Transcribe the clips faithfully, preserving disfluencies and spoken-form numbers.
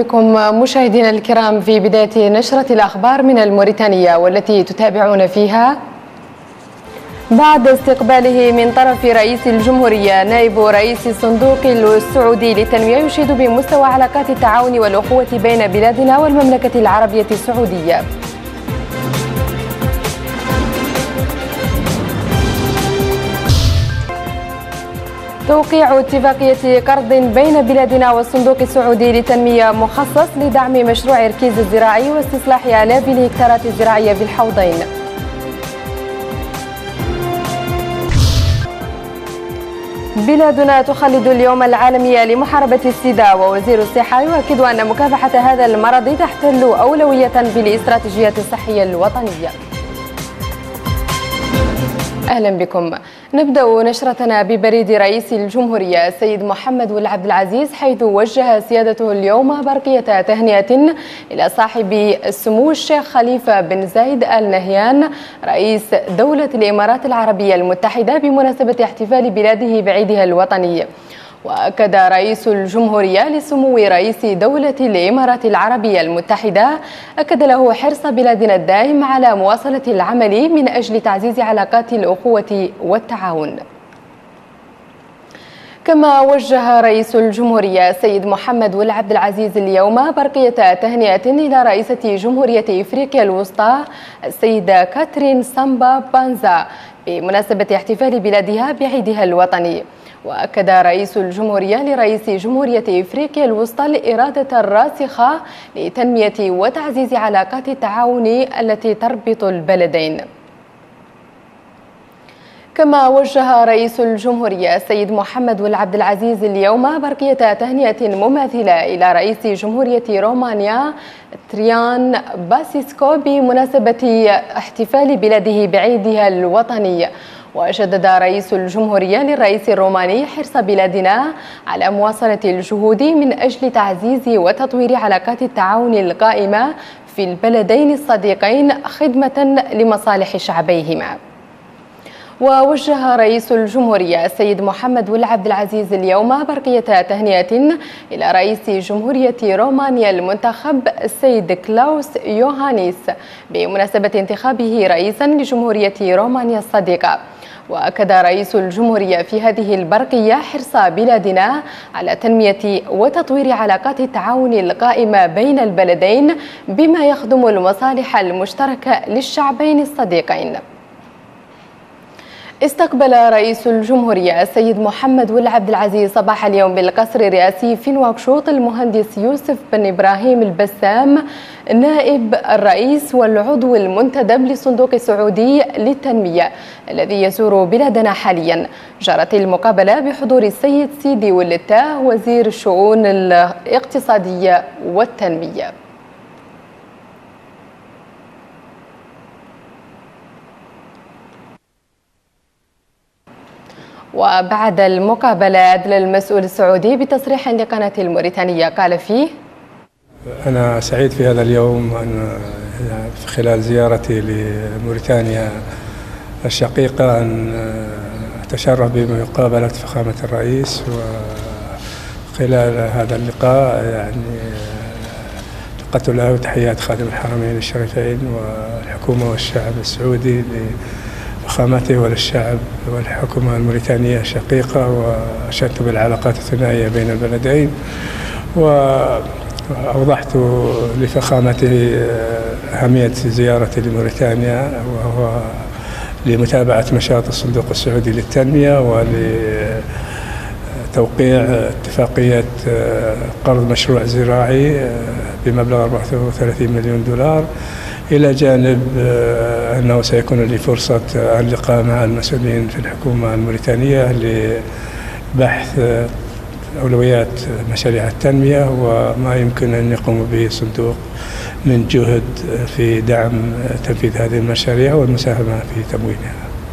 بكم مشاهدينا الكرام في بداية نشرة الأخبار من الموريتانية، والتي تتابعون فيها بعد استقباله من طرف رئيس الجمهورية نائب رئيس الصندوق السعودي للتنمية يشيد بمستوى علاقات التعاون والأخوة بين بلادنا والمملكة العربية السعودية. توقيع اتفاقية قرض بين بلادنا والصندوق السعودي للتنمية مخصص لدعم مشروع إركيز الزراعي واستصلاح آلاف الهكتارات الزراعية بالحوضين. بلادنا تخلد اليوم العالمي لمحاربة السيدا، ووزير الصحة يؤكد أن مكافحة هذا المرض تحتل أولوية بالاستراتيجية الصحية الوطنية. أهلا بكم. نبدأ نشرتنا ببريد رئيس الجمهورية السيد محمد والعبد العزيز، حيث وجه سيادته اليوم برقية تهنئة إلى صاحب السمو الشيخ خليفة بن زايد آل نهيان رئيس دولة الإمارات العربية المتحدة بمناسبة احتفال بلاده بعيدها الوطني. وأكد رئيس الجمهورية لسمو رئيس دولة الإمارات العربية المتحدة أكد له حرص بلادنا الدائم على مواصلة العمل من أجل تعزيز علاقات الأخوة والتعاون. كما وجه رئيس الجمهورية السيد محمد والعبد العزيز اليوم برقية تهنئة إلى رئيسة جمهورية إفريقيا الوسطى السيدة كاترين سامبا بانزا بمناسبة احتفال بلادها بعيدها الوطني. وأكد رئيس الجمهورية لرئيس جمهورية إفريقيا الوسطى الإرادة الراسخة لتنمية وتعزيز علاقات التعاون التي تربط البلدين. كما وجه رئيس الجمهورية السيد محمد والعبد العزيز اليوم برقية تهنئة مماثلة إلى رئيس جمهورية رومانيا تريان باسيسكو بمناسبة احتفال بلاده بعيدها الوطني. وشدد رئيس الجمهورية للرئيس الروماني حرص بلادنا على مواصلة الجهود من أجل تعزيز وتطوير علاقات التعاون القائمة في البلدين الصديقين خدمة لمصالح شعبيهما. ووجه رئيس الجمهورية السيد محمد والعبد العزيز اليوم برقية تهنئة إلى رئيس جمهورية رومانيا المنتخب السيد كلاوس يوهانيس بمناسبة انتخابه رئيسا لجمهورية رومانيا الصديقة. وأكد رئيس الجمهورية في هذه البرقية حرص بلادنا على تنمية وتطوير علاقات التعاون القائمة بين البلدين بما يخدم المصالح المشتركة للشعبين الصديقين. استقبل رئيس الجمهورية السيد محمد والعبد العزيز صباح اليوم بالقصر الرئاسي في نواكشوط المهندس يوسف بن إبراهيم البسام نائب الرئيس والعضو المنتدب للصندوق السعودي للتنمية الذي يزور بلادنا حاليا. جرت المقابلة بحضور السيد سيدي ولتاه وزير الشؤون الاقتصادية والتنمية. وبعد المقابلة أدلى المسؤول السعودي بتصريح لقناة الموريتانية قال فيه: أنا سعيد في هذا اليوم أن في خلال زيارتي لموريتانيا الشقيقة أن أتشرف بمقابلة فخامة الرئيس. وخلال هذا اللقاء يعني لقيت له تحيات خادم الحرمين الشريفين والحكومة والشعب السعودي فخامته وللشعب والحكومة الموريتانية الشقيقة، وأشدت بالعلاقات الثنائية بين البلدين، وأوضحت لفخامته أهمية زيارتي لموريتانيا وهو لمتابعة نشاط الصندوق السعودي للتنمية ولتوقيع اتفاقية قرض مشروع زراعي بمبلغ أربعة وثلاثين مليون دولار، إلى جانب أنه سيكون لي فرصة اللقاء مع المسؤولين في الحكومة الموريتانية لبحث أولويات مشاريع التنمية وما يمكن أن يقوم به الصندوق من جهد في دعم تنفيذ هذه المشاريع والمساهمة في تمويلها.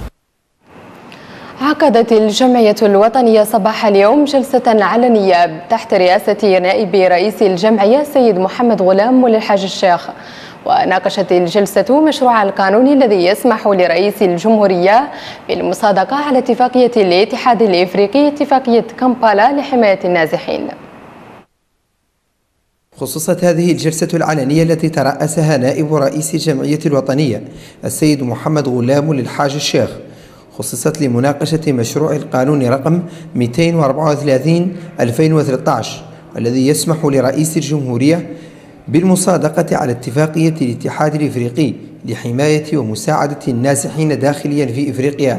عقدت الجمعية الوطنية صباح اليوم جلسة علنية تحت رئاسة نائب رئيس الجمعية السيد محمد غلام وللحاج الشيخ. وناقشت الجلسة مشروع القانون الذي يسمح لرئيس الجمهورية بالمصادقة على اتفاقية الاتحاد الإفريقي اتفاقية كامبالا لحماية النازحين. خصصت هذه الجلسة العلنية التي ترأسها نائب رئيس الجمعية الوطنية السيد محمد غلام للحاج الشيخ، خصصت لمناقشة مشروع القانون رقم مئتين وأربعة وثلاثين ألفين وثلاثة عشر الذي يسمح لرئيس الجمهورية بالمصادقة على اتفاقية الاتحاد الإفريقي لحماية ومساعدة النازحين داخليا في إفريقيا،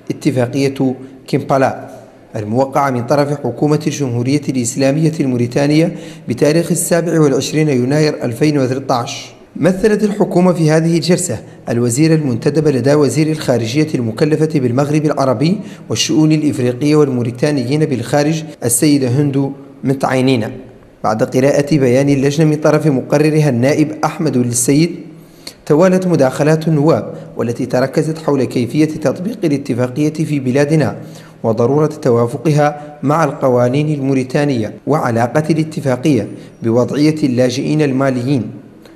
اتفاقية كيمبالا، الموقعة من طرف حكومة الجمهورية الإسلامية الموريتانية بتاريخ السابع والعشرين يناير ألفين وثلاثة عشر. مثلت الحكومة في هذه الجلسة الوزير المنتدب لدى وزير الخارجية المكلفة بالمغرب العربي والشؤون الإفريقية والموريتانيين بالخارج السيدة هند متعينين. بعد قراءة بيان اللجنة من طرف مقررها النائب أحمد للسيد، توالت مداخلات النواب والتي تركزت حول كيفية تطبيق الاتفاقية في بلادنا وضرورة توافقها مع القوانين الموريتانية وعلاقة الاتفاقية بوضعية اللاجئين الماليين.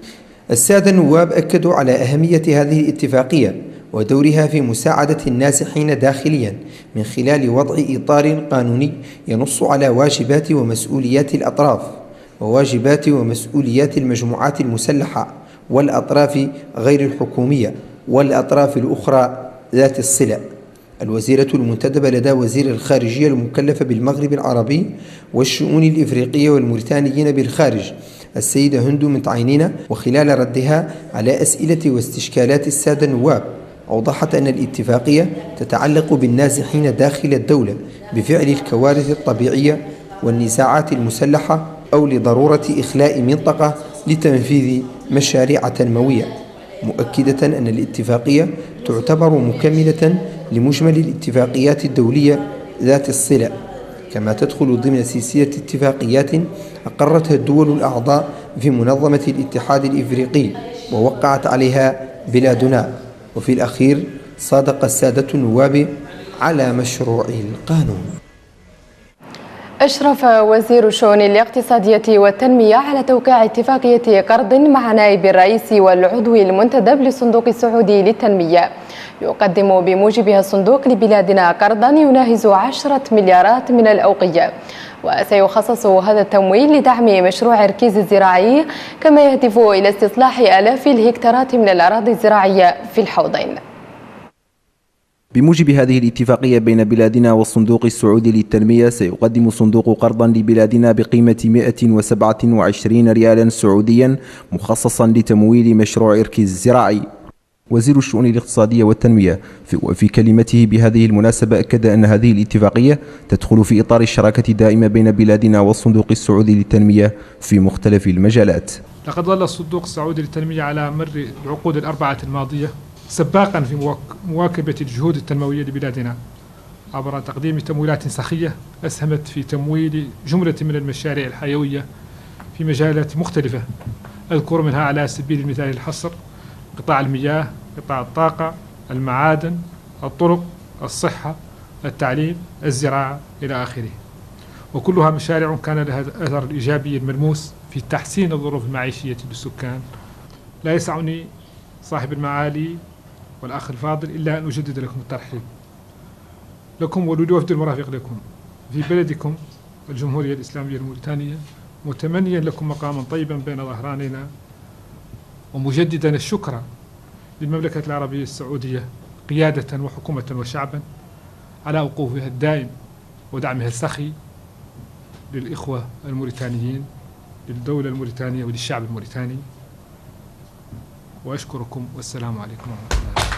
السادة النواب أكدوا على أهمية هذه الاتفاقية ودورها في مساعدة النازحين داخليا من خلال وضع إطار قانوني ينص على واجبات ومسؤوليات الأطراف وواجبات ومسؤوليات المجموعات المسلحة والأطراف غير الحكومية والأطراف الأخرى ذات الصلة. الوزيرة المنتدبة لدى وزير الخارجية المكلفة بالمغرب العربي والشؤون الإفريقية والموريتانيين بالخارج السيدة هند متعينين، وخلال ردها على أسئلة واستشكالات السادة النواب، أوضحت أن الاتفاقية تتعلق بالنازحين داخل الدولة بفعل الكوارث الطبيعية والنزاعات المسلحة أو لضرورة إخلاء منطقة لتنفيذ مشاريع تنموية، مؤكدة أن الاتفاقية تعتبر مكملة لمجمل الاتفاقيات الدولية ذات الصلة، كما تدخل ضمن سلسلة اتفاقيات أقرتها الدول الأعضاء في منظمة الاتحاد الإفريقي ووقعت عليها بلادنا. وفي الأخير صادق السادة النواب على مشروع القانون. أشرف وزير الشؤون الاقتصادية والتنمية على توقيع اتفاقية قرض مع نائب الرئيس والعضو المنتدب للصندوق السعودي للتنمية، يقدم بموجبها الصندوق لبلادنا قرضا يناهز عشرة مليارات من الأوقية، وسيخصص هذا التمويل لدعم مشروع ركيز الزراعي، كما يهدف إلى استصلاح آلاف الهكتارات من الأراضي الزراعية في الحوضين. بموجب هذه الاتفاقية بين بلادنا والصندوق السعودي للتنمية، سيقدم الصندوق قرضا لبلادنا بقيمة مئة وسبعة وعشرين ريالا سعوديا مخصصا لتمويل مشروع ركيز الزراعي. وزير الشؤون الاقتصادية والتنمية في كلمته بهذه المناسبة أكد أن هذه الاتفاقية تدخل في إطار الشراكة الدائمة بين بلادنا والصندوق السعودي للتنمية في مختلف المجالات. لقد ظل الصندوق السعودي للتنمية على مر العقود الأربعة الماضية سباقا في مواكبة الجهود التنموية لبلادنا عبر تقديم تمويلات سخية أسهمت في تمويل جملة من المشاريع الحيوية في مجالات مختلفة، أذكر منها على سبيل المثال الحصر قطاع المياه، قطاع الطاقة، المعادن، الطرق، الصحة، التعليم، الزراعة إلى آخره، وكلها مشاريع كان لها الأثر الإيجابي الملموس في تحسين الظروف المعيشية للسكان. لا يسعني صاحب المعالي والأخ الفاضل إلا أن أجدد لكم الترحيب لكم وللوفد المرافق لكم في بلدكم الجمهورية الإسلامية الموريتانية، متمنيا لكم مقاما طيبا بين ظهراننا، ومجددا الشكر للمملكة العربية السعودية قيادة وحكومة وشعبا على وقوفها الدائم ودعمها السخي للإخوة الموريتانيين، للدولة الموريتانية وللشعب الموريتاني، وأشكركم والسلام عليكم ورحمة الله.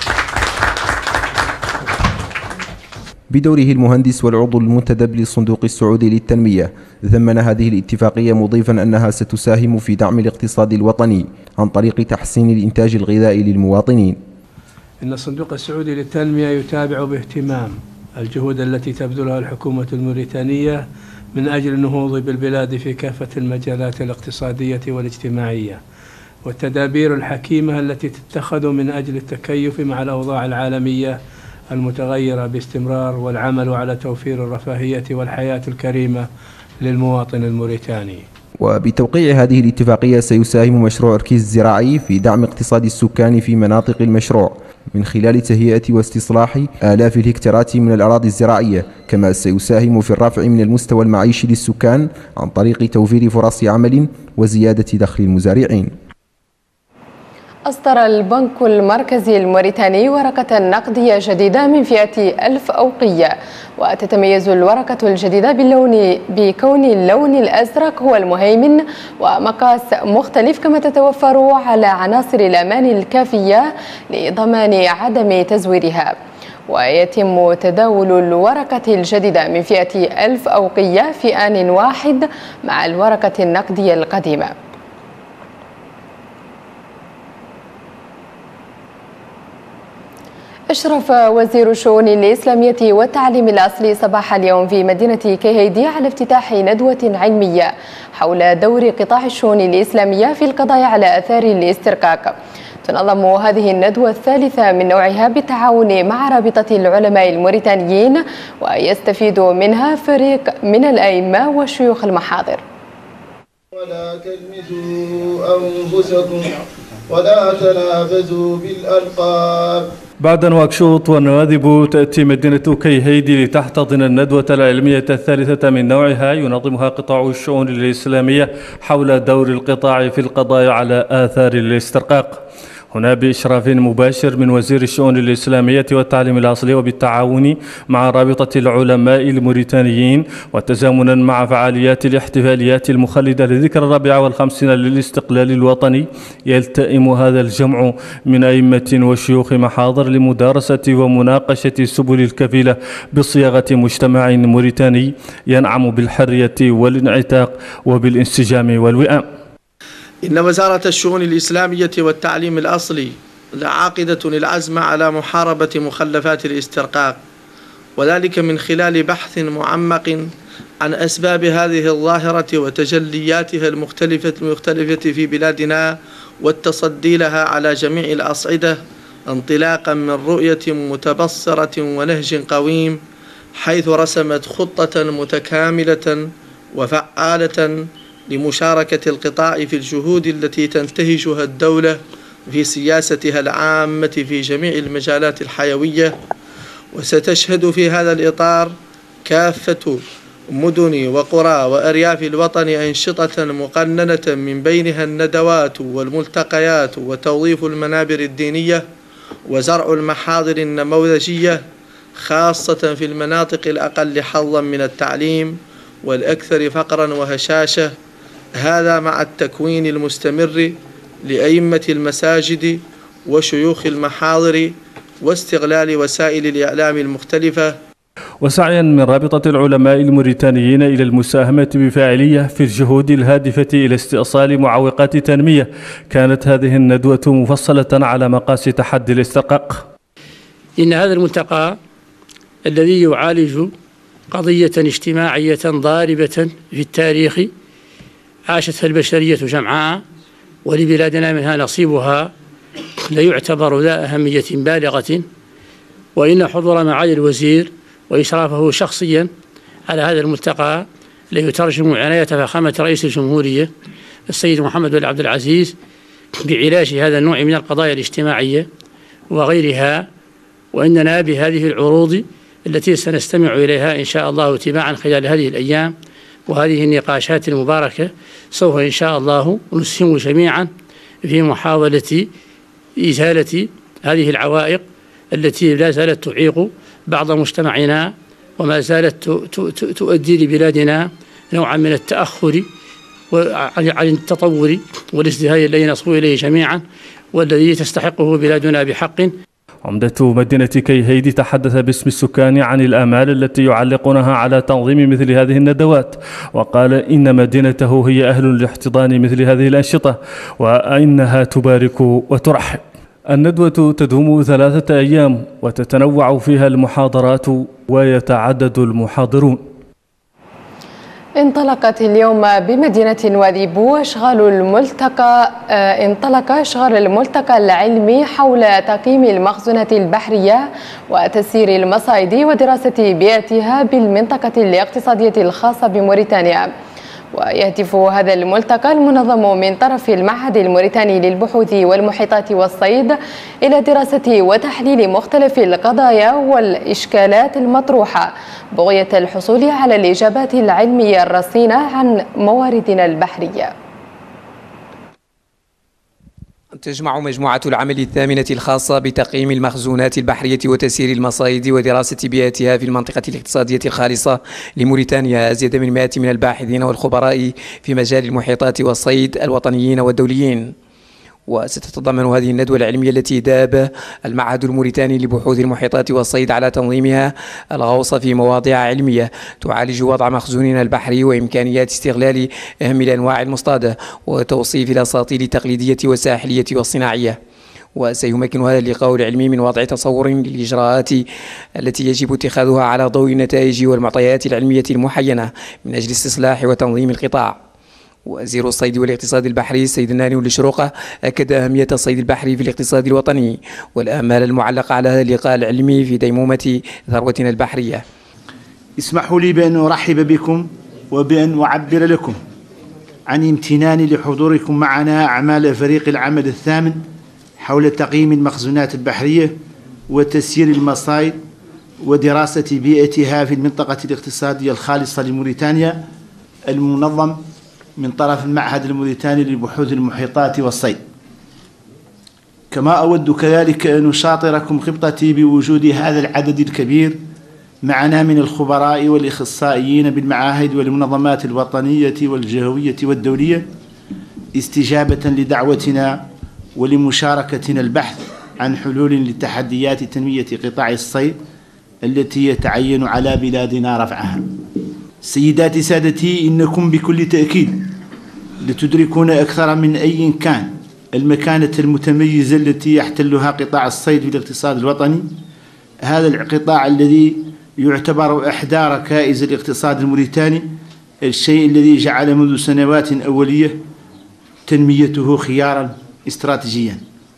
بدوره المهندس والعضو المنتدب للصندوق السعودي للتنمية ثمن هذه الاتفاقية مضيفا أنها ستساهم في دعم الاقتصاد الوطني عن طريق تحسين الإنتاج الغذائي للمواطنين. إن الصندوق السعودي للتنمية يتابع باهتمام الجهود التي تبذلها الحكومة الموريتانية من أجل النهوض بالبلاد في كافة المجالات الاقتصادية والاجتماعية، والتدابير الحكيمة التي تتخذ من أجل التكيف مع الأوضاع العالمية المتغيرة باستمرار، والعمل على توفير الرفاهية والحياة الكريمة للمواطن الموريتاني. وبتوقيع هذه الاتفاقية سيساهم مشروع ركيز الزراعي في دعم اقتصاد السكان في مناطق المشروع، من خلال تهيئة واستصلاح آلاف الهكتارات من الأراضي الزراعية، كما سيساهم في الرفع من المستوى المعيشي للسكان عن طريق توفير فرص عمل وزيادة دخل المزارعين. أصدر البنك المركزي الموريتاني ورقة نقدية جديدة من فئة ألف أوقية، وتتميز الورقة الجديدة باللون بكون اللون الأزرق هو المهيمن ومقاس مختلف، كما تتوفر على عناصر الأمان الكافية لضمان عدم تزويرها. ويتم تداول الورقة الجديدة من فئة ألف أوقية في آن واحد مع الورقة النقدية القديمة. أشرف وزير الشؤون الإسلامية والتعليم الأصلي صباح اليوم في مدينة كيهيدي على افتتاح ندوة علمية حول دور قطاع الشؤون الإسلامية في القضاء على آثار الاسترقاق. تنظم هذه الندوة الثالثة من نوعها بالتعاون مع رابطة العلماء الموريتانيين، ويستفيد منها فريق من الأئمة وشيوخ المحاضر. ولا تلمزوا أنفسكم ولا تنابزوا بالألقاب. بعد نواكشوط والنواذب تأتي مدينة كيهيدي لتحتضن الندوة العلمية الثالثة من نوعها ينظمها قطاع الشؤون الإسلامية حول دور القطاع في القضاء على آثار الاسترقاق، هنا بإشراف مباشر من وزير الشؤون الإسلامية والتعليم الأصلي وبالتعاون مع رابطة العلماء الموريتانيين، وتزامنا مع فعاليات الاحتفاليات المخلدة لذكرى الرابعة والخمسين للاستقلال الوطني. يلتئم هذا الجمع من أئمة وشيوخ محاضر لمدارسة ومناقشة السبل الكفيلة بصياغة مجتمع موريتاني ينعم بالحرية والانعتاق وبالانسجام والوئام. إن وزارة الشؤون الإسلامية والتعليم الأصلي لعاقدة العزم على محاربة مخلفات الاسترقاق، وذلك من خلال بحث معمق عن أسباب هذه الظاهرة وتجلياتها المختلفة المختلفة في بلادنا، والتصدي لها على جميع الأصعدة انطلاقا من رؤية متبصرة ونهج قويم، حيث رسمت خطة متكاملة وفعالة لمشاركة القطاع في الجهود التي تنتهجها الدولة في سياستها العامة في جميع المجالات الحيوية. وستشهد في هذا الإطار كافة مدن وقرى وأرياف الوطن أنشطة مقننة، من بينها الندوات والملتقيات وتوظيف المنابر الدينية وزرع المحاضر النموذجية، خاصة في المناطق الأقل حظا من التعليم والأكثر فقرا وهشاشة، هذا مع التكوين المستمر لأئمة المساجد وشيوخ المحاضر واستغلال وسائل الإعلام المختلفة. وسعيا من رابطة العلماء الموريتانيين إلى المساهمة بفاعلية في الجهود الهادفة إلى استئصال معوقات التنمية، كانت هذه الندوة مفصلة على مقاس تحدي الاسترقاق. إن هذا الملتقى الذي يعالج قضية اجتماعية ضاربة في التاريخ عاشتها البشرية جمعاء، ولبلادنا منها نصيبها، ليعتبر ذا أهمية بالغة. وإن حضور معالي الوزير وإشرافه شخصيا على هذا الملتقى ليترجم عناية فخامة رئيس الجمهورية السيد محمد بن عبد العزيز بعلاج هذا النوع من القضايا الاجتماعية وغيرها. وإننا بهذه العروض التي سنستمع إليها إن شاء الله تباعا خلال هذه الأيام وهذه النقاشات المباركة، سوف إن شاء الله نسهم جميعا في محاولة إزالة هذه العوائق التي لا زالت تعيق بعض مجتمعنا، وما زالت تؤدي لبلادنا نوعا من التأخر عن التطور والازدهار الذي نصبو إليه جميعا والذي تستحقه بلادنا بحق. عمدة مدينة كيهيدي تحدث باسم السكان عن الآمال التي يعلقونها على تنظيم مثل هذه الندوات، وقال إن مدينته هي أهل لاحتضان مثل هذه الأنشطة وإنها تبارك وترحب. الندوة تدوم ثلاثة أيام وتتنوع فيها المحاضرات ويتعدد المحاضرون. انطلقت اليوم بمدينة وادي بو اشغال الملتقى انطلق اشغال الملتقى العلمي حول تقييم المخزونات البحرية وتسيير المصائد ودراسة بيئتها بالمنطقة الاقتصادية الخاصة بموريتانيا. ويهدف هذا الملتقى المنظم من طرف المعهد الموريتاني للبحوث والمحيطات والصيد إلى دراسة وتحليل مختلف القضايا والإشكالات المطروحة بغية الحصول على الإجابات العلمية الرصينة عن مواردنا البحرية. تجمع مجموعة العمل الثامنة الخاصة بتقييم المخزونات البحرية وتسيير المصايد ودراسة بيئتها في المنطقة الاقتصادية الخالصة لموريتانيا أزيد من مئة من الباحثين والخبراء في مجال المحيطات والصيد الوطنيين والدوليين. وستتضمن هذه الندوة العلمية التي داب المعهد الموريتاني لبحوث المحيطات والصيد على تنظيمها الغوص في مواضيع علمية تعالج وضع مخزوننا البحري وإمكانيات استغلال أهم الأنواع المصطادة وتوصيف الأساطيل التقليدية والساحلية والصناعية. وسيمكن هذا اللقاء العلمي من وضع تصور للإجراءات التي يجب اتخاذها على ضوء النتائج والمعطيات العلمية المحينة من أجل استصلاح وتنظيم القطاع. وزير الصيد والاقتصاد البحري السيد الناني الشروقة أكد أهمية الصيد البحري في الاقتصاد الوطني والآمال المعلقة على هذا اللقاء العلمي في ديمومة ثروتنا البحرية. اسمحوا لي بأن أرحب بكم وبأن أعبر لكم عن امتناني لحضوركم معنا أعمال فريق العمل الثامن حول تقييم المخزونات البحرية وتسيير المصايد ودراسة بيئتها في المنطقة الاقتصادية الخالصة لموريتانيا المنظم من طرف المعهد الموريتاني لبحوث المحيطات والصيد. كما أود كذلك أن أشاطركم خطتي بوجود هذا العدد الكبير معنا من الخبراء والإخصائيين بالمعاهد والمنظمات الوطنية والجهوية والدولية استجابة لدعوتنا ولمشاركتنا البحث عن حلول لتحديات تنمية قطاع الصيد التي يتعين على بلادنا رفعها. سيداتي سادتي، إنكم بكل تأكيد لتدركون أكثر من أي كان المكانة المتميزة التي يحتلها قطاع الصيد في الاقتصاد الوطني، هذا القطاع الذي يعتبر إحدى ركائز الاقتصاد الموريتاني، الشيء الذي جعل منذ سنوات أولية تنميته خيارا استراتيجيا.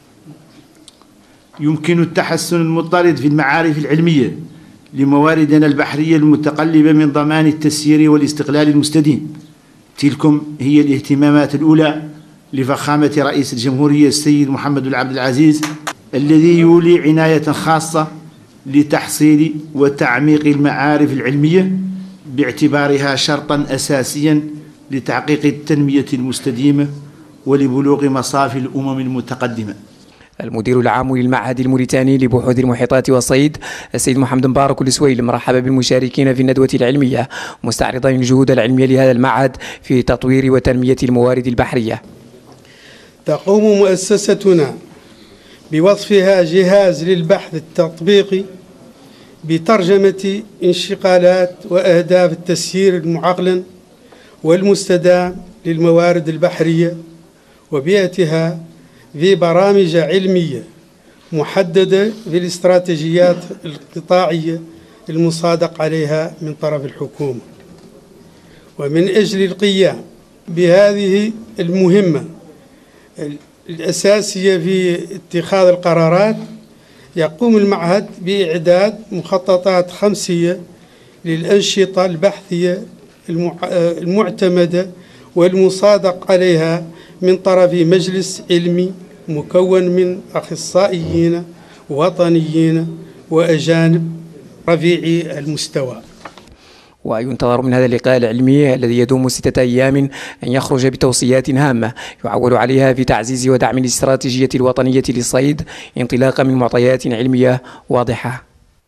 يمكن التحسن المضطرد في المعارف العلمية لمواردنا البحرية المتقلبة من ضمان التسيير والاستقلال المستديم. تلكم هي الاهتمامات الأولى لفخامة رئيس الجمهورية السيد محمد بن عبد العزيز، الذي يولي عناية خاصة لتحصيل وتعميق المعارف العلمية باعتبارها شرطا أساسيا لتحقيق التنمية المستديمة ولبلوغ مصاف الأمم المتقدمة. المدير العام للمعهد الموريتاني لبحوث المحيطات والصيد السيد محمد مبارك السويل مرحب بالمشاركين في الندوة العلمية مستعرضا الجهود العلمية لهذا المعهد في تطوير وتنمية الموارد البحرية. تقوم مؤسستنا بوصفها جهاز للبحث التطبيقي بترجمة انشقالات وأهداف التسيير المعقل والمستدام للموارد البحرية وبيئتها في برامج علمية محددة في الاستراتيجيات القطاعية المصادق عليها من طرف الحكومة. ومن أجل القيام بهذه المهمة الأساسية في اتخاذ القرارات، يقوم المعهد بإعداد مخططات خمسية للأنشطة البحثية المعتمدة والمصادق عليها من طرف مجلس علمي مكون من أخصائيين وطنيين وأجانب رفيعي المستوى. وينتظر من هذا اللقاء العلمي الذي يدوم ستة أيام أن يخرج بتوصيات هامة يعول عليها في تعزيز ودعم الاستراتيجية الوطنية للصيد انطلاقا من معطيات علمية واضحة.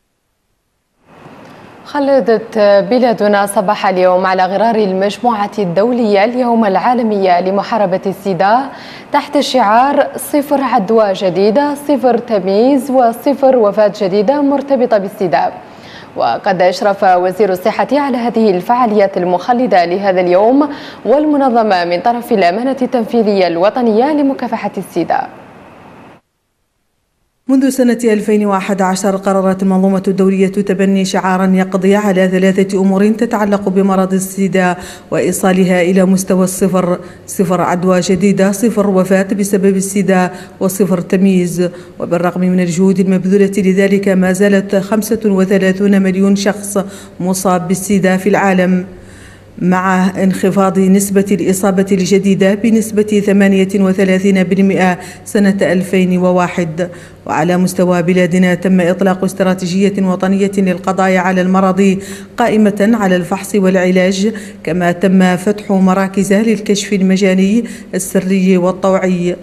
خلدت بلادنا صباح اليوم على غرار المجموعة الدولية اليوم العالمية لمحاربة السيدا تحت شعار صفر عدوى جديدة، صفر تمييز، وصفر وفاة جديدة مرتبطة بالسيدا. وقد أشرف وزير الصحة على هذه الفعاليات المخلدة لهذا اليوم والمنظمة من طرف الأمانة التنفيذية الوطنية لمكافحة السيدا. منذ سنة ألفين وأحد عشر قررت المنظومة الدولية تبني شعارا يقضي على ثلاثة أمور تتعلق بمرض السيدا وإيصالها إلى مستوى الصفر: صفر عدوى جديدة، صفر وفاة بسبب السيدا، وصفر تمييز. وبالرغم من الجهود المبذولة لذلك ما زالت خمسة وثلاثين مليون شخص مصاب بالسيدا في العالم. مع انخفاض نسبة الإصابة الجديدة بنسبة ثمانية وثلاثين بالمئة سنة ألفين وواحد. وعلى مستوى بلادنا تم إطلاق استراتيجية وطنية للقضاء على المرض قائمة على الفحص والعلاج، كما تم فتح مراكز للكشف المجاني السري والطوعي.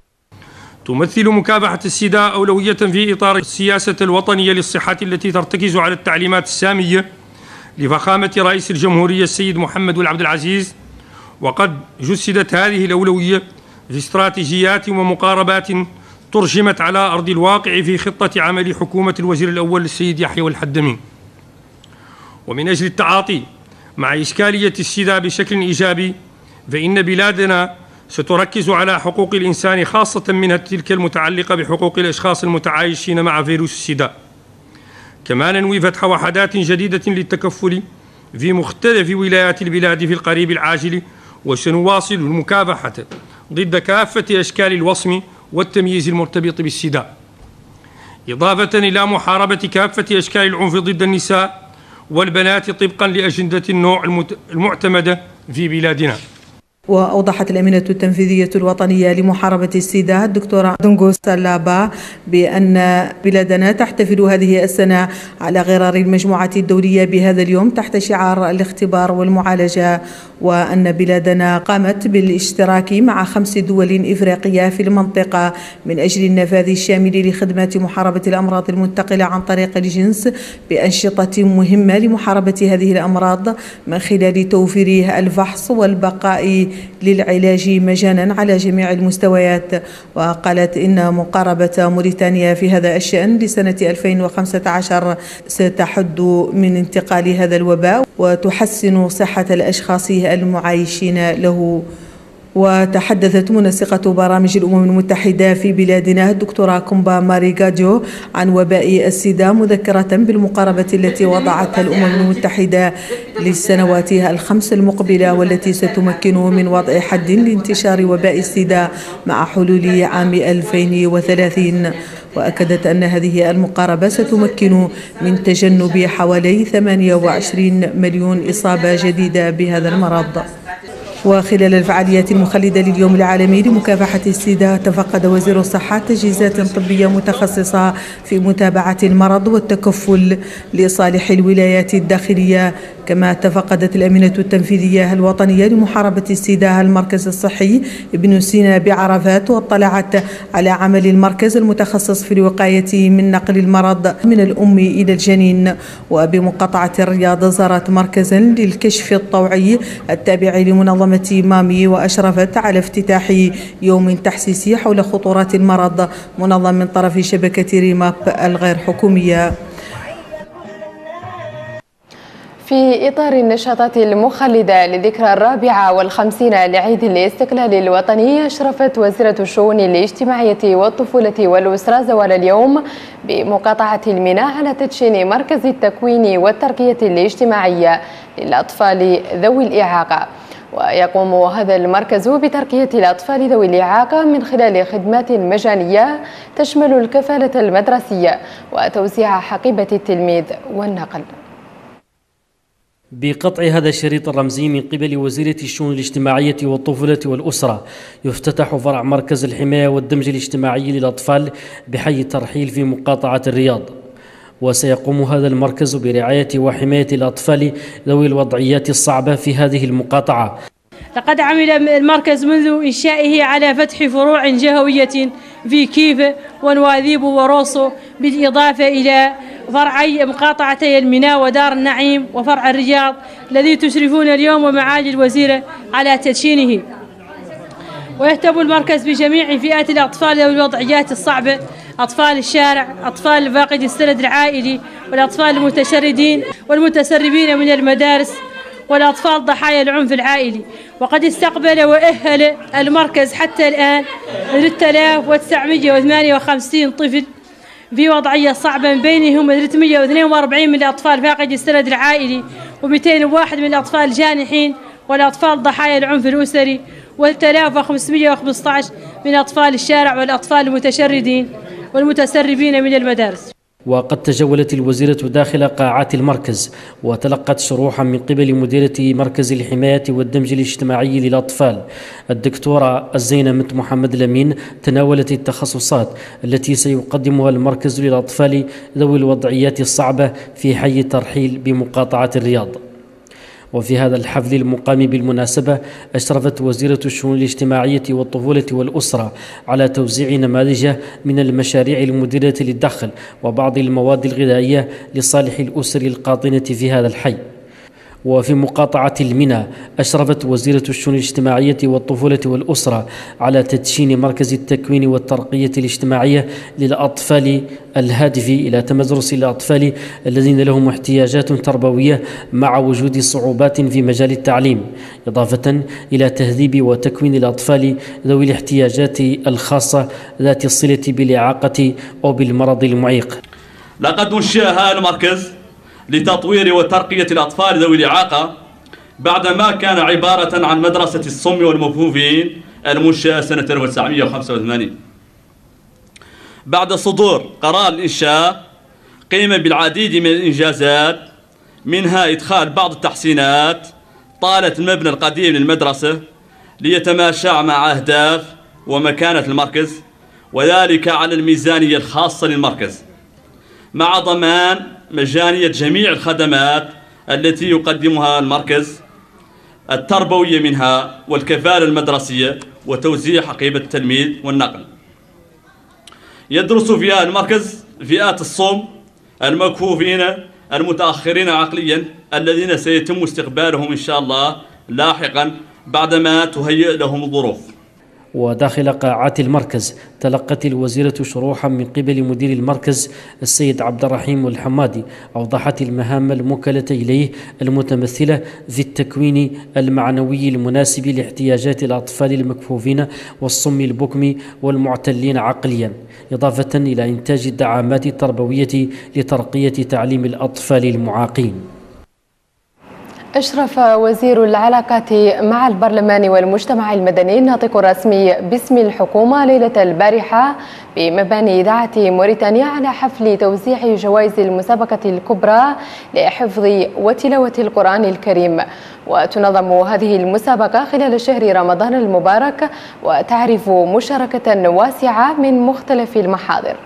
تمثل مكافحة السيدا أولوية في إطار السياسة الوطنية للصحة التي ترتكز على التعليمات السامية لفخامة رئيس الجمهورية السيد محمد والعبد العزيز، وقد جسدت هذه الأولوية في استراتيجيات ومقاربات ترجمت على أرض الواقع في خطة عمل حكومة الوزير الأول السيد يحيى والحدمي. ومن أجل التعاطي مع إشكالية السيدا بشكل إيجابي، فإن بلادنا ستركز على حقوق الإنسان، خاصة منها تلك المتعلقة بحقوق الأشخاص المتعايشين مع فيروس السيدا. كما ننوي فتح وحدات جديدة للتكفل في مختلف ولايات البلاد في القريب العاجل، وسنواصل المكافحة ضد كافة أشكال الوصم والتمييز المرتبط بالسيدا، إضافة إلى محاربة كافة أشكال العنف ضد النساء والبنات طبقا لأجندة النوع المعتمدة في بلادنا. وأوضحت الأمينة التنفيذية الوطنية لمحاربة السيدا الدكتورة دونغو سالابا بأن بلادنا تحتفل هذه السنة على غرار المجموعة الدولية بهذا اليوم تحت شعار الاختبار والمعالجة، وأن بلادنا قامت بالاشتراك مع خمس دول إفريقية في المنطقة من أجل النفاذ الشامل لخدمات محاربة الأمراض المنتقلة عن طريق الجنس بأنشطة مهمة لمحاربة هذه الأمراض من خلال توفير الفحص والبقاء للعلاج مجانا على جميع المستويات. وقالت إن مقاربة موريتانيا في هذا الشأن لسنة ألفين وخمسة عشر ستحد من انتقال هذا الوباء وتحسن صحة الأشخاص المعايشين له. وتحدثت منسقة برامج الأمم المتحدة في بلادنا الدكتورة كومبا ماريغاديو عن وباء السيدا، مذكرة بالمقاربة التي وضعتها الأمم المتحدة للسنوات الخمس المقبلة والتي ستمكن من وضع حد لانتشار وباء السيدا مع حلول عام ألفين وثلاثين. وأكدت أن هذه المقاربة ستمكن من تجنب حوالي ثمانية وعشرين مليون إصابة جديدة بهذا المرض. وخلال الفعاليات المخلدة لليوم العالمي لمكافحة السيدا، تفقد وزير الصحة تجهيزات طبية متخصصة في متابعة المرض والتكفل لصالح الولايات الداخلية. كما تفقدت الأمينة التنفيذية الوطنية لمحاربة السيدا المركز الصحي ابن سينا بعرفات، واطلعت على عمل المركز المتخصص في الوقاية من نقل المرض من الأم إلى الجنين. وبمقاطعة الرياض زارت مركزا للكشف الطوعي التابع لمنظمة مامي، وأشرفت على افتتاح يوم تحسيسي حول خطورات المرض منظم من طرف شبكة ريماب الغير حكومية. في إطار النشاطات المخلدة لذكرى الرابعة والخمسين لعيد الاستقلال الوطني، أشرفت وزيرة الشؤون الاجتماعية والطفولة والأسرة زوال اليوم بمقاطعة الميناء على تدشين مركز التكوين والترقية الاجتماعية للأطفال ذوي الإعاقة. ويقوم هذا المركز بترقية الأطفال ذوي الإعاقة من خلال خدمات مجانية تشمل الكفالة المدرسية وتوزيع حقيبة التلميذ والنقل. بقطع هذا الشريط الرمزي من قبل وزيرة الشؤون الاجتماعية والطفولة والأسرة، يفتتح فرع مركز الحماية والدمج الاجتماعي للأطفال بحي الترحيل في مقاطعة الرياض. وسيقوم هذا المركز برعاية وحماية الأطفال ذوي الوضعيات الصعبة في هذه المقاطعة. لقد عمل المركز منذ إنشائه على فتح فروع جهوية في كيف ونواذيب وروسو، بالإضافة إلى فرعي مقاطعتي الميناء ودار النعيم وفرع الرياض الذي تشرفون اليوم ومعالي الوزيرة على تدشينه. ويهتم المركز بجميع فئات الأطفال ذوي الوضعيات الصعبة، أطفال الشارع، أطفال فاقد السند العائلي، والأطفال المتشردين والمتسربين من المدارس، والأطفال ضحايا العنف العائلي. وقد استقبل وأهل المركز حتى الآن ثلاثة آلاف وتسعمئة وثمانية وخمسين طفل في وضعية صعبة، من بينهم ثلاثمئة واثنين وأربعين من الأطفال فاقد السند العائلي، ومئتين وواحد من الأطفال الجانحين والأطفال ضحايا العنف الأسري، وثلاثة آلاف وخمسمئة وخمسة عشر من أطفال الشارع والأطفال المتشردين والمتسربين من المدارس. وقد تجولت الوزيرة داخل قاعات المركز وتلقت شروحا من قبل مديرة مركز الحماية والدمج الاجتماعي للأطفال الدكتورة الزينة محمد الأمين. تناولت التخصصات التي سيقدمها المركز للأطفال ذوي الوضعيات الصعبة في حي الترحيل بمقاطعة الرياض. وفي هذا الحفل المقام بالمناسبة أشرفت وزيرة الشؤون الاجتماعية والطفولة والأسرة على توزيع نماذج من المشاريع المديرة للدخل وبعض المواد الغذائية لصالح الأسر القاطنة في هذا الحي. وفي مقاطعة المنى أشرفت وزيرة الشؤون الاجتماعية والطفولة والأسرة على تدشين مركز التكوين والترقية الاجتماعية للأطفال الهادف إلى تمدرس الأطفال الذين لهم احتياجات تربوية مع وجود صعوبات في مجال التعليم، إضافة إلى تهذيب وتكوين الأطفال ذوي الاحتياجات الخاصة ذات الصلة بالإعاقة أو بالمرض المعيق. لقد أنشئ هذا المركز لتطوير وترقية الأطفال ذوي الإعاقة بعدما كان عبارة عن مدرسة الصم والمكفوفين المنشأة سنة ألف وتسعمئة وخمسة وثمانين. بعد صدور قرار الإنشاء قيم بالعديد من الإنجازات، منها إدخال بعض التحسينات طالت المبنى القديم للمدرسة ليتماشى مع أهداف ومكانة المركز، وذلك على الميزانية الخاصة للمركز، مع ضمان مجانية جميع الخدمات التي يقدمها المركز التربوية منها والكفالة المدرسية وتوزيع حقيبة التلميذ والنقل. يدرس في هذا المركز فئات الصم المكفوفين المتأخرين عقليا الذين سيتم استقبالهم إن شاء الله لاحقا بعدما تهيئ لهم الظروف. وداخل قاعات المركز تلقت الوزيرة شروحا من قبل مدير المركز السيد عبد الرحيم الحمادي أوضحت المهام الموكلة إليه المتمثلة في التكوين المعنوي المناسب لاحتياجات الأطفال المكفوفين والصم البكم والمعتلين عقليا، إضافة إلى إنتاج الدعامات التربوية لترقية تعليم الأطفال المعاقين. أشرف وزير العلاقات مع البرلمان والمجتمع المدني الناطق الرسمي باسم الحكومة ليلة البارحة بمباني إذاعة موريتانيا على حفل توزيع جوائز المسابقة الكبرى لحفظ وتلاوة القرآن الكريم. وتنظم هذه المسابقة خلال شهر رمضان المبارك وتعرف مشاركة واسعة من مختلف المحاضر.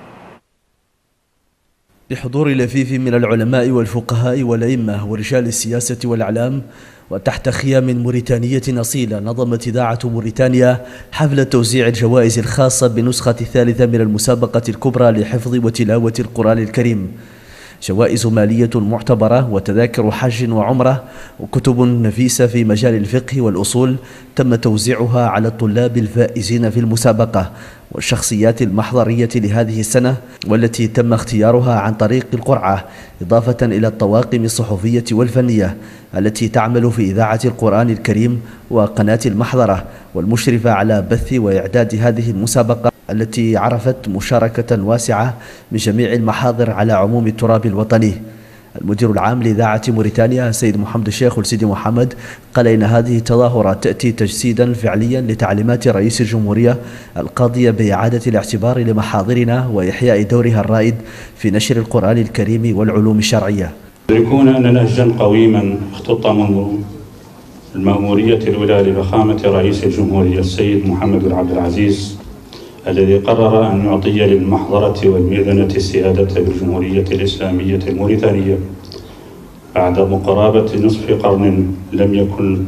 بحضور لفيف من العلماء والفقهاء والأئمة ورجال السياسة والإعلام وتحت خيام موريتانية أصيلة، نظمت إذاعة موريتانيا حفل توزيع الجوائز الخاصة بنسخة الثالثة من المسابقة الكبرى لحفظ وتلاوة القرآن الكريم، جوائز مالية معتبرة وتذاكر حج وعمرة وكتب نفيسة في مجال الفقه والأصول تم توزيعها على الطلاب الفائزين في المسابقة والشخصيات المحضرية لهذه السنة والتي تم اختيارها عن طريق القرعة، إضافة إلى الطواقم الصحفية والفنية التي تعمل في إذاعة القرآن الكريم وقناة المحضرة والمشرفة على بث وإعداد هذه المسابقة التي عرفت مشاركة واسعة من جميع المحاضر على عموم التراب الوطني. المدير العام لإذاعة موريتانيا السيد محمد الشيخ والسيدي محمد قال إن هذه التظاهرات تأتي تجسيدا فعليا لتعليمات رئيس الجمهورية القاضية بإعادة الاعتبار لمحاضرنا وإحياء دورها الرائد في نشر القرآن الكريم والعلوم الشرعية. يدركون أن نهجا قويما اختط منذ المأمورية الأولى لفخامة رئيس الجمهورية السيد محمد بن عبد العزيز الذي قرر أن يعطي للمحضرة والمئذنة السيادة بالجمهورية الإسلامية الموريتانية بعد قرابة نصف قرن لم يكن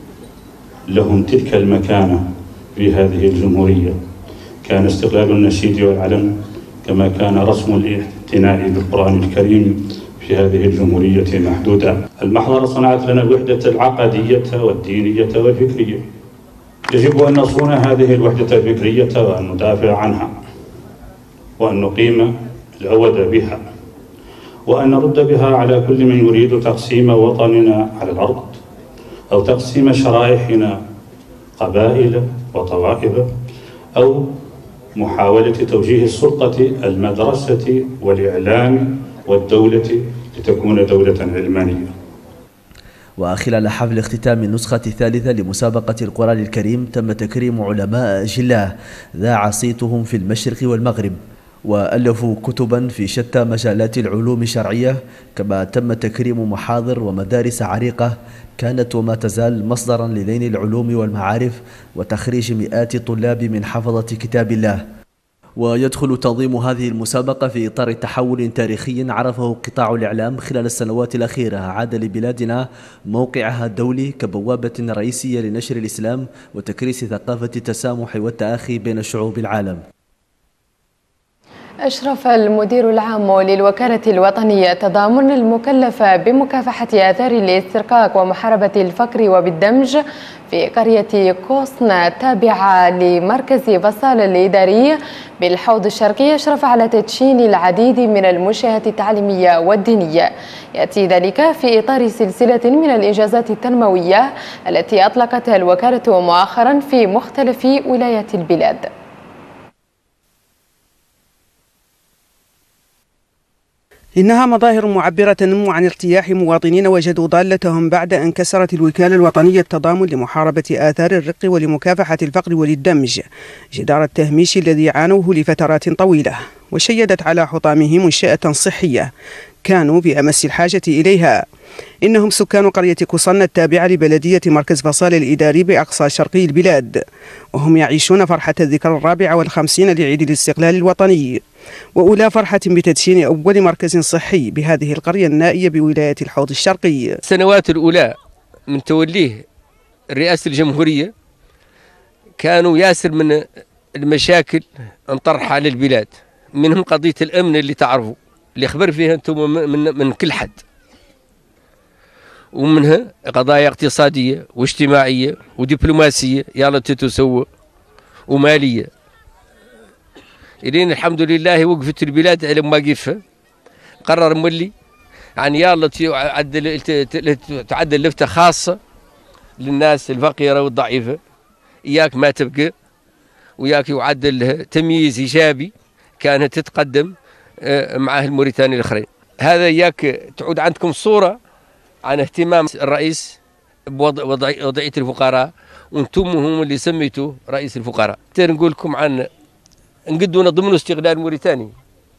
لهم تلك المكانة في هذه الجمهورية. كان استقلال النشيد والعلم كما كان رسم الاعتناء بالقرآن الكريم في هذه الجمهورية محدودة. المحضرة صنعت لنا الوحدة العقدية والدينية والفكرية، يجب أن نصون هذه الوحدة الفكرية وأن ندافع عنها وأن نقيم العود بها وأن نرد بها على كل من يريد تقسيم وطننا على الأرض أو تقسيم شرائحنا قبائل وطوائف أو محاولة توجيه السلطة المدرسة والإعلام والدولة لتكون دولة علمانية. وخلال حفل اختتام النسخة الثالثة لمسابقة القرآن الكريم تم تكريم علماء أجلاء ذاع صيتهم في المشرق والمغرب، وألفوا كتبا في شتى مجالات العلوم الشرعية، كما تم تكريم محاضر ومدارس عريقة كانت وما تزال مصدرا للين العلوم والمعارف وتخريج مئات الطلاب من حفظة كتاب الله. ويدخل تنظيم هذه المسابقة في إطار تحول تاريخي عرفه قطاع الإعلام خلال السنوات الأخيرة، عاد لبلادنا موقعها الدولي كبوابة رئيسية لنشر الإسلام وتكريس ثقافة التسامح والتآخي بين شعوب العالم. أشرف المدير العام للوكالة الوطنية التضامن المكلفة بمكافحة آثار الاسترقاق ومحاربة الفقر وبالدمج في قرية كوصن التابعة لمركز فصال الإداري بالحوض الشرقي أشرف على تدشين العديد من المنشآت التعليمية والدينية. يأتي ذلك في إطار سلسلة من الإنجازات التنموية التي أطلقتها الوكالة مؤخرا في مختلف ولايات البلاد. إنها مظاهر معبرة تنم عن ارتياح مواطنين وجدوا ضالتهم بعد أن كسرت الوكالة الوطنية التضامن لمحاربة آثار الرق ولمكافحة الفقر والدمج جدار التهميش الذي عانوه لفترات طويلة، وشيدت على حطامه منشأة صحية كانوا بأمس الحاجة إليها. إنهم سكان قرية كوصن التابعة لبلدية مركز فصال الإداري بأقصى شرقي البلاد، وهم يعيشون فرحة الذكرى الرابعة والخمسين لعيد الاستقلال الوطني، وأولى فرحة بتدشين أول مركز صحي بهذه القرية النائية بولاية الحوض الشرقي. السنوات الأولى من توليه الرئاسة الجمهورية كانوا ياسر من المشاكل انطرح على البلاد، منهم قضية الأمن اللي تعرفوا اللي خبر فيها أنتم من, من كل حد، ومنها قضايا اقتصادية واجتماعية ودبلوماسية يلا تتسوى ومالية. إلين الحمد لله وقفت البلاد على مواقفها، قرر مولي يعني يلا تعدل تعدل لفتة خاصة للناس الفقيرة والضعيفة، إياك ما تبقى وياك يعدل لها تمييز إيجابي كانت تتقدم مع الموريتاني الآخرين. هذا إياك تعود عندكم صورة عن اهتمام الرئيس بوضعية الفقراء، وانتم هم اللي سميتوه رئيس الفقراء. نقول لكم عن نقدوا نضمنوا استقلال موريتاني،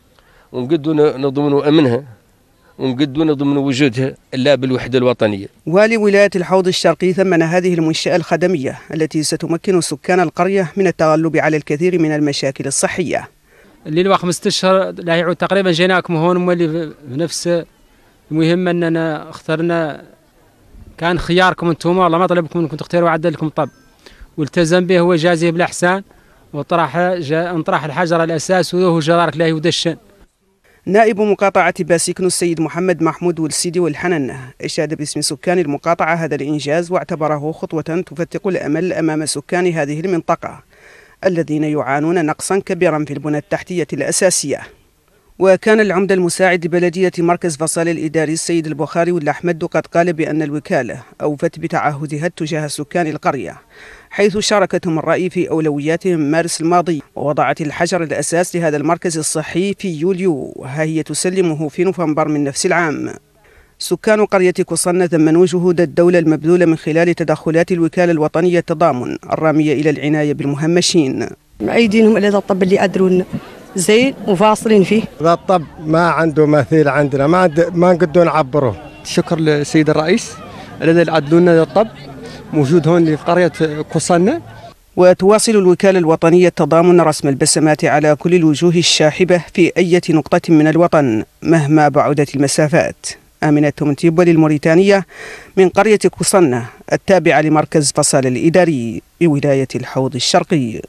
ونقدوا نضمنوا أمنها، ونقدوا نضمنوا وجودها إلا بالوحدة الوطنية. والي ولاية الحوض الشرقي ثمن هذه المنشأة الخدمية التي ستمكن سكان القرية من التغلب على الكثير من المشاكل الصحية. اللي الوقت خمسة أشهر لا يعود تقريبا جيناكم هون مولي بنفس. المهم أننا اخترنا كان خياركم أنتم، والله ما طلبكم أنكم تختاروا عدل لكم طب، والتزم به هو جازيه بالإحسان، وطرح انطرح الحجر الأساس وهو جدارك لا يدشن. نائب مقاطعة باسيكنو السيد محمد محمود والسيدي والحنن أشاد باسم سكان المقاطعة هذا الإنجاز، واعتبره خطوة تفتق الأمل أمام سكان هذه المنطقة الذين يعانون نقصا كبيرا في البنى التحتية الأساسية. وكان العمدة المساعد بلدية مركز فصال الإداري السيد البخاري والأحمد قد قال بأن الوكالة أوفت بتعهدها تجاه سكان القرية، حيث شاركتهم الرأي في أولوياتهم مارس الماضي، ووضعت الحجر الأساس لهذا المركز الصحي في يوليو، وها هي تسلمه في نوفمبر من نفس العام. سكان قرية كوصن ثمنوا جهود الدولة المبذولة من خلال تدخلات الوكالة الوطنية التضامن الرامية إلى العناية بالمهمشين. معيدينهم على هذا الطب اللي أدرون زين وفاصلين فيه. هذا الطب ما عنده مثيل عندنا، ما عند ما نقدر نعبره. شكر للسيد الرئيس الذي عدلوا لنا الطب موجود هون في قرية كوصن. وتواصل الوكالة الوطنية التضامن رسم البسمات على كل الوجوه الشاحبة في أي نقطة من الوطن مهما بعدت المسافات. آمنة منتيب للموريتانية من قرية كوصن التابعة لمركز فصال الإداري بولاية الحوض الشرقي.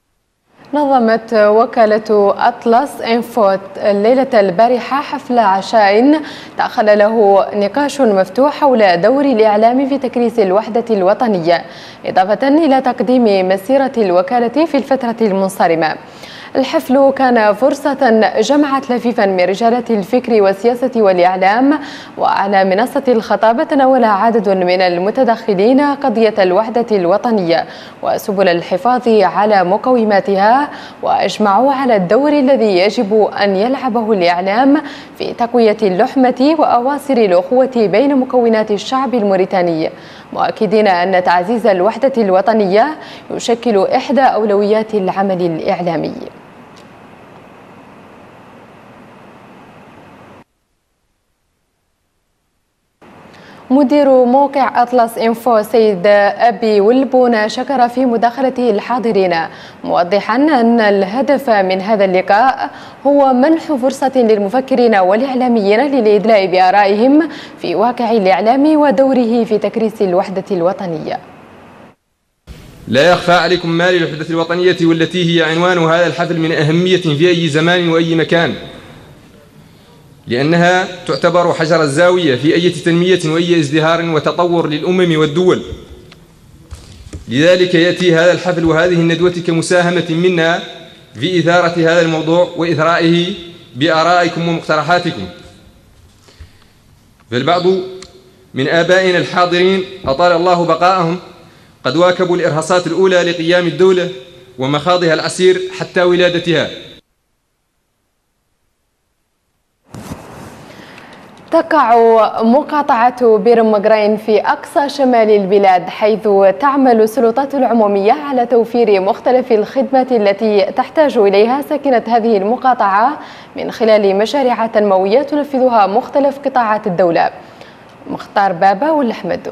نظمت وكالة أطلس إنفوت الليلة البارحة حفل عشاء دخل له نقاش مفتوح حول دور الإعلام في تكريس الوحدة الوطنية، إضافة إلى تقديم مسيرة الوكالة في الفترة المنصرمة. الحفل كان فرصة جمعت لفيفا من رجالة الفكر والسياسة والإعلام، وعلى منصة الخطابة تناول عدد من المتدخلين قضية الوحدة الوطنية وسبل الحفاظ على مقوماتها، وأجمعوا على الدور الذي يجب أن يلعبه الإعلام في تقوية اللحمة وأواصر الأخوة بين مكونات الشعب الموريتاني، مؤكدين أن تعزيز الوحدة الوطنية يشكل إحدى أولويات العمل الإعلامي. مدير موقع أطلس إنفو سيد أبي ولبون شكر في مداخلته الحاضرين موضحا أن الهدف من هذا اللقاء هو منح فرصة للمفكرين والإعلاميين للإدلاء بآرائهم في واقع الإعلام ودوره في تكريس الوحدة الوطنية. لا يخفى عليكم ما للوحدة الوطنية والتي هي عنوان هذا الحفل من أهمية في أي زمان وأي مكان، لأنها تعتبر حجر الزاوية في أي تنمية وأي ازدهار وتطور للأمم والدول. لذلك يأتي هذا الحفل وهذه الندوة كمساهمة منا في إثارة هذا الموضوع وإثرائه بآرائكم ومقترحاتكم. فالبعض من آبائنا الحاضرين أطال الله بقاءهم قد واكبوا الإرهاصات الأولى لقيام الدولة ومخاضها العسير حتى ولادتها. تقع مقاطعة بير مقرين في أقصى شمال البلاد، حيث تعمل السلطات العمومية على توفير مختلف الخدمات التي تحتاج إليها ساكنة هذه المقاطعة من خلال مشاريع تنموية تنفذها مختلف قطاعات الدولة. مختار بابا والأحمد.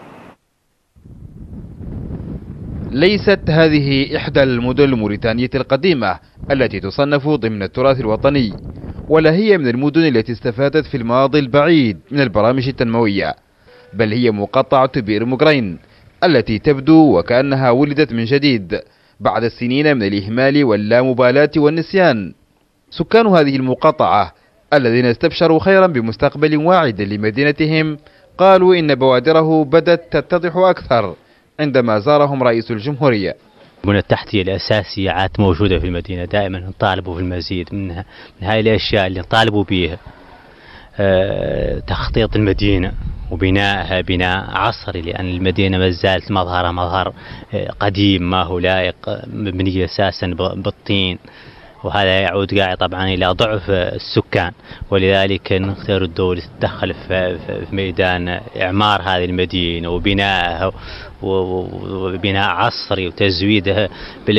ليست هذه إحدى المدن الموريتانية القديمة التي تصنف ضمن التراث الوطني، ولا هي من المدن التي استفادت في الماضي البعيد من البرامج التنموية، بل هي مقاطعة بئر مقرين التي تبدو وكأنها ولدت من جديد بعد السنين من الإهمال واللامبالاة والنسيان. سكان هذه المقاطعة الذين استبشروا خيرا بمستقبل واعد لمدينتهم قالوا إن بوادره بدت تتضح أكثر عندما زارهم رئيس الجمهورية. البنى التحتية الأساسية عاد موجودة في المدينة، دائما نطالبوا في المزيد منها. من هاي الأشياء اللي نطالبوا بها أه تخطيط المدينة وبنائها بناء عصري، لأن المدينة ما زالت مظهرها مظهر قديم ما هو لائق، مبنية أساسا بالطين، وهذا يعود قاعد طبعا إلى ضعف السكان، ولذلك نختار الدولة تتدخل في ميدان إعمار هذه المدينة وبنائها وبناء عصري وتزويدها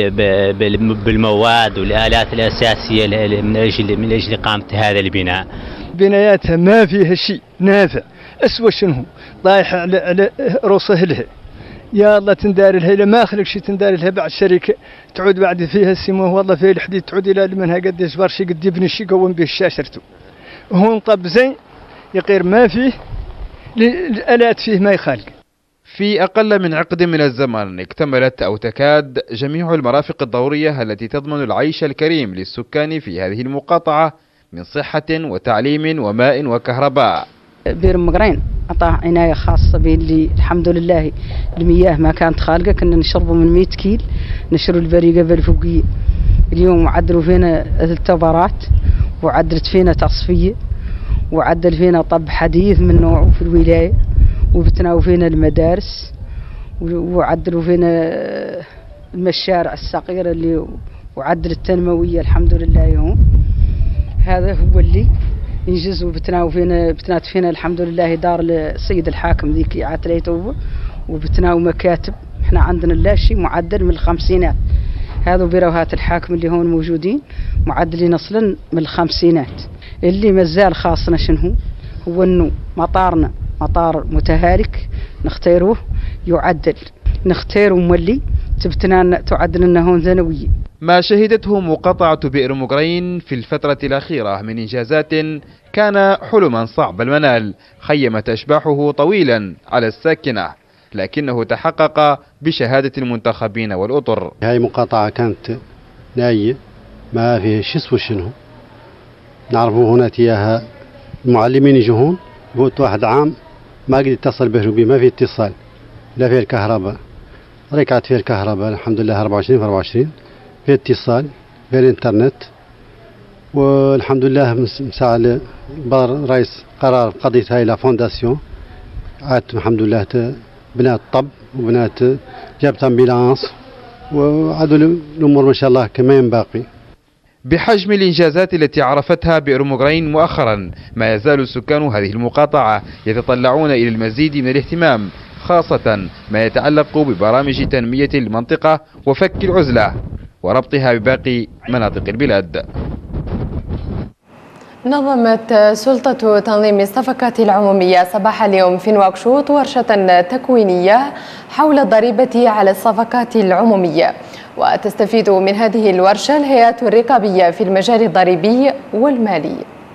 بالمواد والآلات الأساسية من أجل من أجل إقامة هذا البناء. بناياتها ما فيها شيء نافع، أسوأ شنو طايح على على رؤوس أهلها. يا الله تندار لها، إذا ما خلق شيء تندار لها بعد شركة تعود بعد فيها السموه والله فيها الحديد تعود إلى منها قديش بار شيء قد يبني شيء قوم به شاشرته. هون طب زين يقير ما فيه الآلات فيه ما يخالق. في أقل من عقد من الزمن اكتملت أو تكاد جميع المرافق الضرورية التي تضمن العيش الكريم للسكان في هذه المقاطعة من صحة وتعليم وماء وكهرباء. بئر مقرين أعطاه عناية خاصة باللي الحمد لله المياه ما كانت خالقة، كنا نشربه من مئة كيل نشروا البريقة بالفوقية. اليوم عدلوا فينا التبرات وعدلت فينا تصفية وعدل فينا طب حديث من نوعه في الولاية، وبتناو فينا المدارس وعدلوا فينا المشارع الصغيرة اللي وعدل التنموية الحمد لله. يوم هذا هو اللي ينجز، وبتناو فينا بتنات فينا الحمد لله دار السيد الحاكم ذيك عاتليته، وبتناو مكاتب. احنا عندنا لا شيء معدل من الخمسينات، هذا بروهات الحاكم اللي هون موجودين معدلين اصلا من الخمسينات. اللي مازال خاصنا شنو هو انه مطارنا مطار متهالك نختاروه يعدل، نختاروا مولي تبتنا تعدل لنا هون ثانويه. ما شهدته مقاطعة بئر مقرين في الفترة الأخيرة من إنجازات كان حلما صعب المنال، خيمت أشباحه طويلا على الساكنة، لكنه تحقق بشهادة المنتخبين والأطر. هاي مقاطعة كانت ناية ما فيها شسو شنو نعرفوا هنا تياها المعلمين يجوا هون قلت واحد عام ما قد يتصل به ما في اتصال، لا في الكهرباء ركعت في الكهرباء الحمد لله أربعة وعشرين في أربعة وعشرين، في اتصال في الانترنت، والحمد لله مساعد رئيس قرار قضية هاي لا فونداسيون عاد الحمد لله بنات طب وبنات جابت امبيلانس وعادوا الامور ما شاء الله كما ينبغي. بحجم الإنجازات التي عرفتها بئر مقرين مؤخرا، ما يزال سكان هذه المقاطعة يتطلعون إلى المزيد من الاهتمام، خاصة ما يتعلق ببرامج تنمية المنطقة وفك العزلة وربطها بباقي مناطق البلاد. نظمت سلطة تنظيم الصفقات العمومية صباح اليوم في نواكشوط ورشة تكوينية حول الضريبة على الصفقات العمومية، وتستفيد من هذه الورشة الهيئات الرقابية في المجال الضريبي والمالي.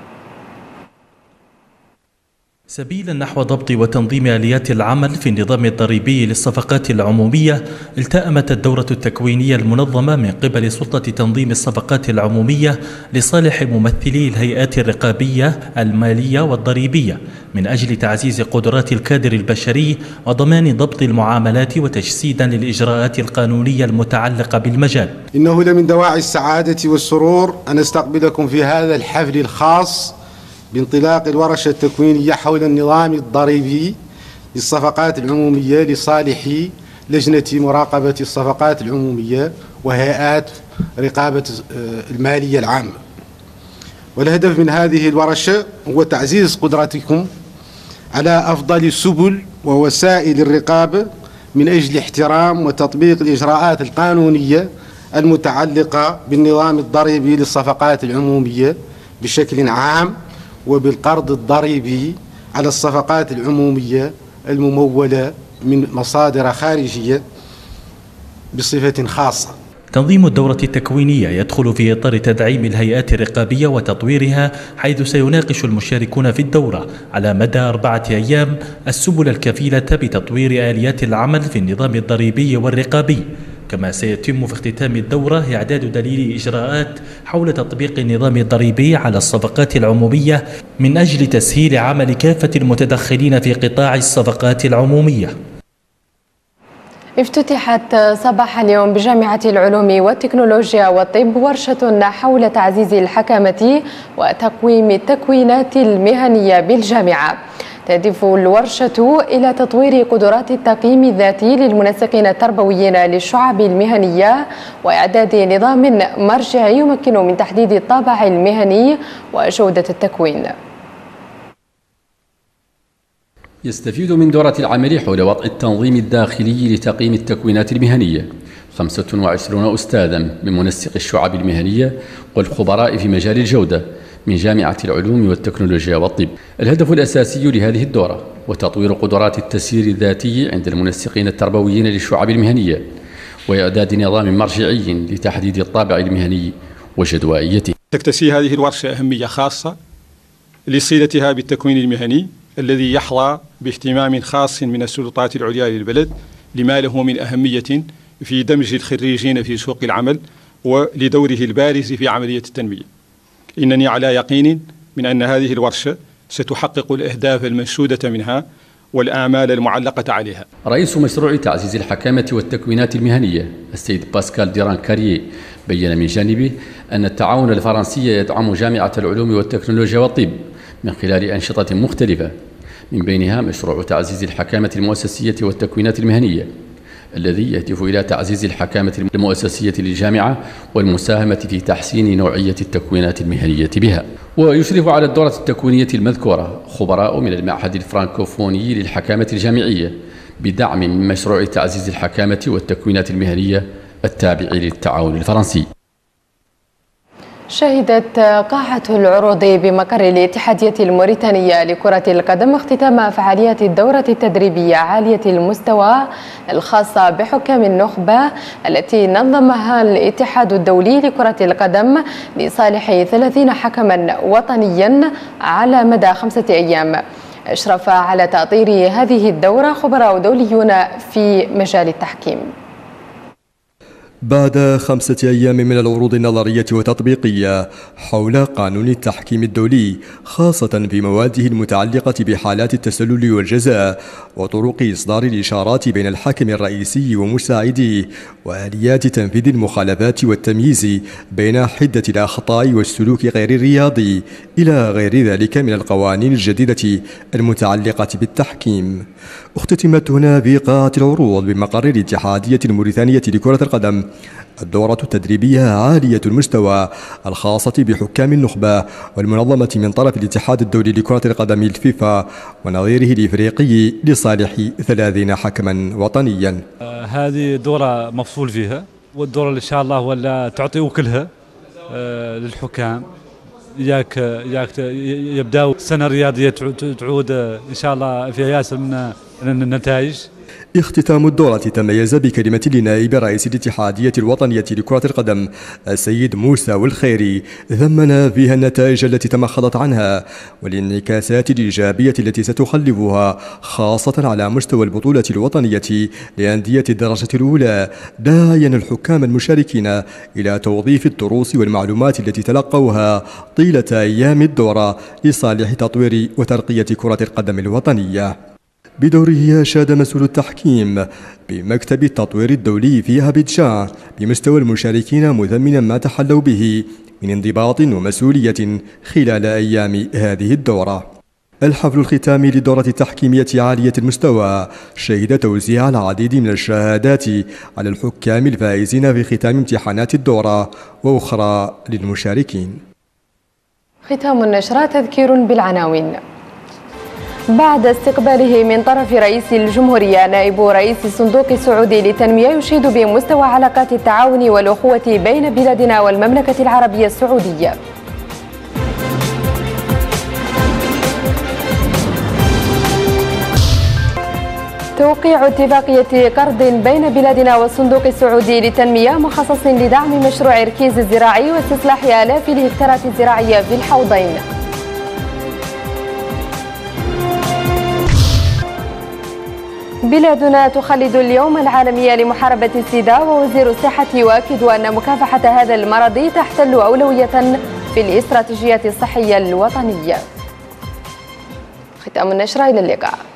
سبيلا نحو ضبط وتنظيم آليات العمل في النظام الضريبي للصفقات العمومية، التأمت الدورة التكوينية المنظمة من قبل سلطة تنظيم الصفقات العمومية لصالح ممثلي الهيئات الرقابية المالية والضريبية من أجل تعزيز قدرات الكادر البشري وضمان ضبط المعاملات وتجسيدا للإجراءات القانونية المتعلقة بالمجال. إنه لمن دواعي السعادة والسرور أن أستقبلكم في هذا الحفل الخاص بانطلاق الورشة التكوينية حول النظام الضريبي للصفقات العمومية لصالح لجنة مراقبة الصفقات العمومية وهيئات رقابة المالية العامة. والهدف من هذه الورشة هو تعزيز قدرتكم على أفضل السبل ووسائل الرقابة من أجل احترام وتطبيق الإجراءات القانونية المتعلقة بالنظام الضريبي للصفقات العمومية بشكل عام، وبالقرض الضريبي على الصفقات العمومية الممولة من مصادر خارجية بصفة خاصة. تنظيم الدورة التكوينية يدخل في إطار تدعيم الهيئات الرقابية وتطويرها، حيث سيناقش المشاركون في الدورة على مدى أربعة أيام السبل الكفيلة بتطوير آليات العمل في النظام الضريبي والرقابي. كما سيتم في اختتام الدورة إعداد دليل إجراءات حول تطبيق النظام الضريبي على الصفقات العمومية من أجل تسهيل عمل كافة المتدخلين في قطاع الصفقات العمومية. افتتحت صباح اليوم بجامعة العلوم والتكنولوجيا والطب ورشة حول تعزيز الحكامة وتقويم التكوينات المهنية بالجامعة. تهدف الورشة إلى تطوير قدرات التقييم الذاتي للمنسقين التربويين للشعب المهنية وإعداد نظام مرجعي يمكن من تحديد الطابع المهني وجودة التكوين. يستفيد من دورة العمل حول وضع التنظيم الداخلي لتقييم التكوينات المهنية خمسة وعشرون أستاذا من منسق الشعب المهنية والخبراء في مجال الجودة من جامعة العلوم والتكنولوجيا والطب. الهدف الأساسي لهذه الدورة وتطوير قدرات التسيير الذاتي عند المنسقين التربويين للشعب المهنية وإعداد نظام مرجعي لتحديد الطابع المهني وجدوائيته. تكتسي هذه الورشة أهمية خاصة لصلتها بالتكوين المهني الذي يحظى باهتمام خاص من السلطات العليا للبلد لما له من أهمية في دمج الخريجين في سوق العمل ولدوره البارز في عملية التنمية. إنني على يقين من أن هذه الورشة ستحقق الأهداف المنشودة منها والآمال المعلقة عليها. رئيس مشروع تعزيز الحكامة والتكوينات المهنية السيد باسكال ديران كارييه بيّن من جانبه أن التعاون الفرنسي يدعم جامعة العلوم والتكنولوجيا والطب من خلال أنشطة مختلفة، من بينها مشروع تعزيز الحكامة المؤسسية والتكوينات المهنية الذي يهدف إلى تعزيز الحكامة المؤسسية للجامعة والمساهمة في تحسين نوعية التكوينات المهنية بها. ويشرف على الدورة التكوينية المذكورة خبراء من المعهد الفرنكوفوني للحكامة الجامعية بدعم من مشروع تعزيز الحكامة والتكوينات المهنية التابع للتعاون الفرنسي. شهدت قاعة العروض بمقر الاتحادية الموريتانية لكرة القدم اختتام فعاليات الدورة التدريبية عالية المستوى الخاصة بحكام النخبة التي نظمها الاتحاد الدولي لكرة القدم لصالح ثلاثين حكما وطنيا على مدى خمسة أيام. أشرف على تأطير هذه الدورة خبراء دوليون في مجال التحكيم. بعد خمسة أيام من العروض النظرية والتطبيقية حول قانون التحكيم الدولي خاصة في مواده المتعلقة بحالات التسلل والجزاء وطرق إصدار الإشارات بين الحكم الرئيسي ومساعديه وآليات تنفيذ المخالفات والتمييز بين حدة الأخطاء والسلوك غير الرياضي إلى غير ذلك من القوانين الجديدة المتعلقة بالتحكيم، اختتمت هنا في قاعة العروض بمقر الاتحادية الموريتانية لكرة القدم الدورة التدريبية عالية المستوى الخاصة بحكام النخبة والمنظمة من طرف الاتحاد الدولي لكرة القدم الفيفا ونظيره الإفريقي لصالح ثلاثين حكما وطنيا. آه هذه دورة مفصول فيها، والدورة اللي إن شاء الله ولا تعطي وكلها آه للحكام ياك ياك يبداوا السنه الرياضيه تعود ان شاء الله فيها ياسر من النتائج. اختتام الدورة تميز بكلمة لنائب رئيس الاتحادية الوطنية لكرة القدم السيد موسى والخيري، ثمن فيها النتائج التي تمخضت عنها والانعكاسات الإيجابية التي ستخلفها خاصة على مستوى البطولة الوطنية لأندية الدرجة الأولى، داعيا الحكام المشاركين إلى توظيف الدروس والمعلومات التي تلقوها طيلة أيام الدورة لصالح تطوير وترقية كرة القدم الوطنية. بدوره أشاد مسؤول التحكيم بمكتب التطوير الدولي في أبيجان بمستوى المشاركين مثمنا ما تحلوا به من انضباط ومسؤولية خلال أيام هذه الدورة. الحفل الختامي للدورة التحكيمية عالية المستوى شهد توزيع العديد من الشهادات على الحكام الفائزين في ختام امتحانات الدورة وأخرى للمشاركين. ختام النشرة تذكير بالعناوين. بعد استقباله من طرف رئيس الجمهورية نائب رئيس الصندوق السعودي للتنمية يشيد بمستوى علاقات التعاون والأخوة بين بلادنا والمملكة العربية السعودية. توقيع اتفاقية قرض بين بلادنا والصندوق السعودي للتنمية مخصص لدعم مشروع إركيز الزراعي واستصلاح آلاف الهكتارات الزراعية في الحوضين. بلادنا تخلد اليوم العالمي لمحاربة السيدا، ووزير الصحة يؤكد أن مكافحة هذا المرض تحتل أولوية في الاستراتيجية الصحية الوطنية. ختام النشرة، إلى اللقاء.